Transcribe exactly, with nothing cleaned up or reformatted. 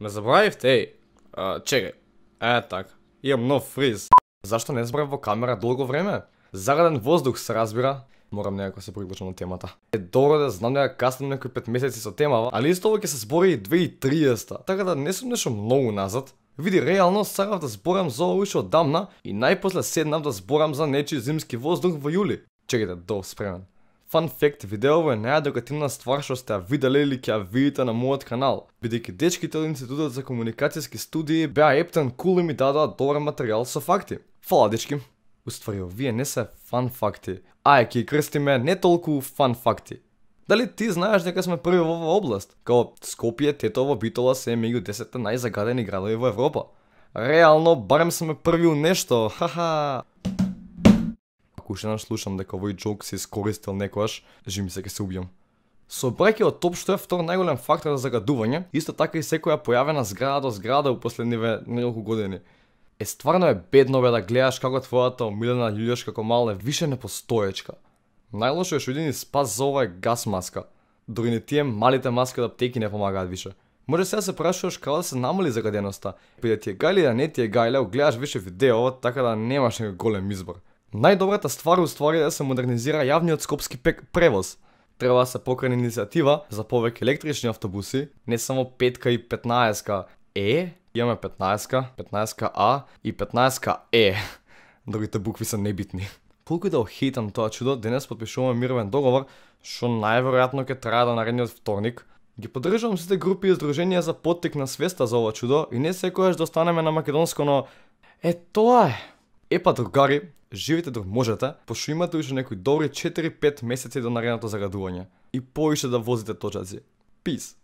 Ме забравивте, еј. А, чекај. Е, така. Имам нов фриз. Зашто не зборам во камера долго време? Зараден воздух се разбира. Морам некако се приклучам на темата. Е добро да знам дека каснам некои пет месеци со темава, али исто ова ќе се збори и две тисячи и триесета, така да не сум нешто многу назад. Види, реално сакав да зборам за ова уште одамна и најпосле седнав да зборам за нечи зимски воздух во јули. Чекайте, долг спремен. Фан факт, видеово е наједукативна ствар што сте ја виделе или ќе ја видите на мојот канал, бидејќи дечките од Институтот за комуникацијски студии беа ептен кул и ми дадоа добар материјал со факти. Фала, дечки. Уствари, овие не се фан факти, а е ќе крстиме не толку фан факти. Дали ти знаеш дека сме први во оваа област? Као Скопје, Тетово, Битола се меѓу десетте најзагадени градови во Европа. Реално, барем сме први у нешто, ха-ха. Ако уште еднаш слушам дека овој джок се искористил некојаш, жи ми се ке се убијам. Сообраќајот општо е втор најголем фактор за загадување, исто така и секоја појавена зграда до зграда у последниве неколку години. Е, стварно е бедно бе да гледаш како твојата омилена љуѓешка комал е више непостоечка. Најлошо е што едини спас за ова е гас маска. Дори не тие малите маски од аптеки не помагаат више. Може сега се прашуваш како да се намали загаденоста, па да ти е гајле да не ти е гајле, гледаш више видео, така да немаш некој голем избор. Најдобрата ствар уствари е да се модернизира јавниот скопски пек превоз. Треба да се покране иницијатива за повеќе електрични автобуси, не само петка и петнаесетка Е, имаме петнаесетка, петнаесетка А и петнаесетка Е. Другите букви се небитни. Колку и да охейтам тоа чудо, денес подпишуваме мировен договор, што најверојатно ќе трае до наредниот вторник. Ги поддржувам сите групи и здруженија за поттик на свеста за ова чудо и не секогаш да останеме на македонско, но е тоа е. Епа другари, живите док можете, пошто имате уште некои добри четири-пет месеци до наредното загадување и поише да возите точаци. Peace.